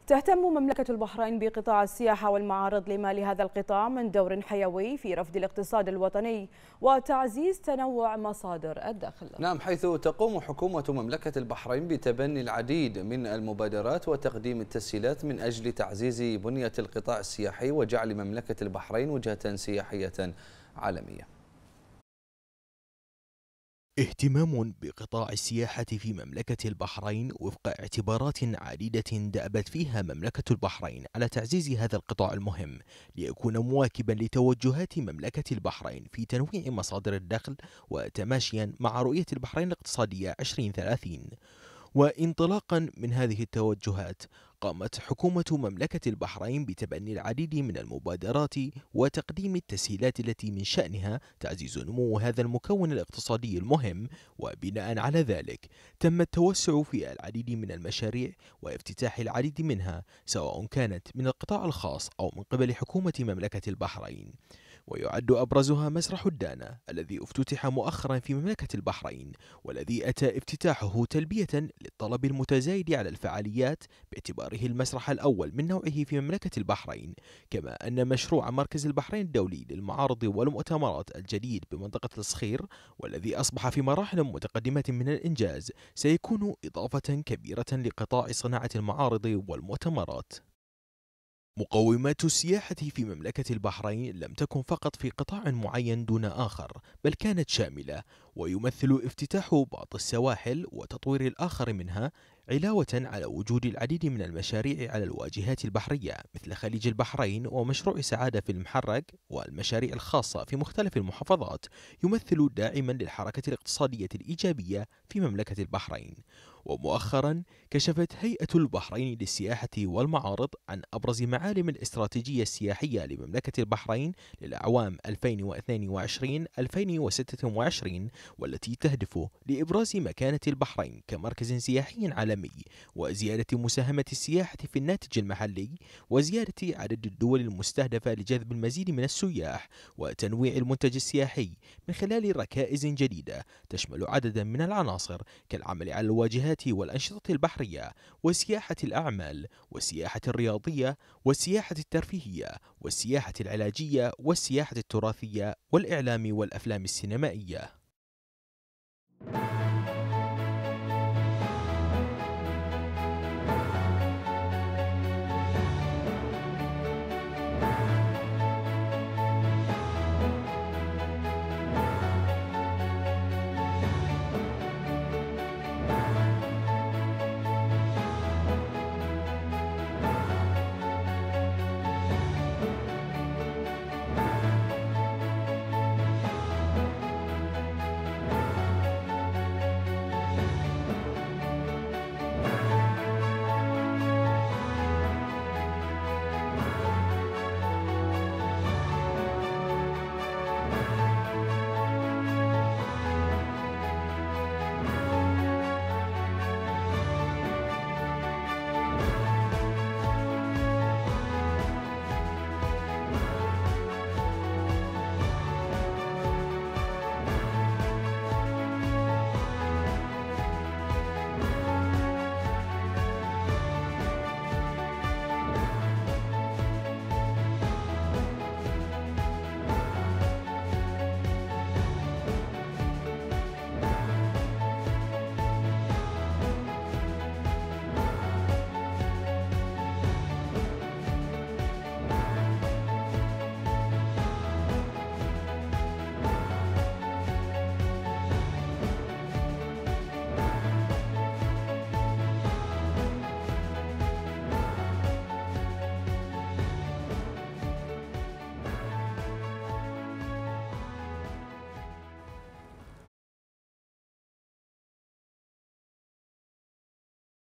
تهتم مملكة البحرين بقطاع السياحة والمعارض لما لهذا القطاع من دور حيوي في رفد الاقتصاد الوطني وتعزيز تنوع مصادر الدخل. نعم، حيث تقوم حكومة مملكة البحرين بتبني العديد من المبادرات وتقديم التسهيلات من أجل تعزيز بنية القطاع السياحي وجعل مملكة البحرين وجهة سياحية عالمية. اهتمام بقطاع السياحة في مملكة البحرين وفق اعتبارات عديدة دأبت فيها مملكة البحرين على تعزيز هذا القطاع المهم ليكون مواكبا لتوجهات مملكة البحرين في تنويع مصادر الدخل وتماشيا مع رؤية البحرين الاقتصادية 2030. وانطلاقا من هذه التوجهات قامت حكومة مملكة البحرين بتبني العديد من المبادرات وتقديم التسهيلات التي من شأنها تعزيز نمو هذا المكون الاقتصادي المهم، وبناء على ذلك تم التوسع في العديد من المشاريع وافتتاح العديد منها سواء كانت من القطاع الخاص أو من قبل حكومة مملكة البحرين. ويعد أبرزها مسرح الدانا الذي افتتح مؤخرا في مملكة البحرين، والذي أتى افتتاحه تلبية للطلب المتزايد على الفعاليات باعتباره المسرح الأول من نوعه في مملكة البحرين، كما أن مشروع مركز البحرين الدولي للمعارض والمؤتمرات الجديد بمنطقة الصخير والذي أصبح في مراحل متقدمة من الإنجاز سيكون إضافة كبيرة لقطاع صناعة المعارض والمؤتمرات. مقومات السياحة في مملكة البحرين لم تكن فقط في قطاع معين دون آخر، بل كانت شاملة، ويمثل افتتاح بعض السواحل وتطوير الآخر منها علاوة على وجود العديد من المشاريع على الواجهات البحرية مثل خليج البحرين ومشروع سعادة في المحرق والمشاريع الخاصة في مختلف المحافظات، يمثل داعما للحركة الاقتصادية الإيجابية في مملكة البحرين. ومؤخرا كشفت هيئة البحرين للسياحة والمعارض عن أبرز معالم الاستراتيجية السياحية لمملكة البحرين للأعوام 2022-2026، والتي تهدف لإبراز مكانة البحرين كمركز سياحي عالمي وزيادة مساهمة السياحة في الناتج المحلي وزيادة عدد الدول المستهدفة لجذب المزيد من السياح وتنويع المنتج السياحي من خلال ركائز جديدة تشمل عددا من العناصر كالعمل على الواجهات والأنشطة البحرية وسياحة الأعمال والسياحة الرياضية والسياحة الترفيهية والسياحة العلاجية والسياحة التراثية والإعلام والأفلام السينمائية.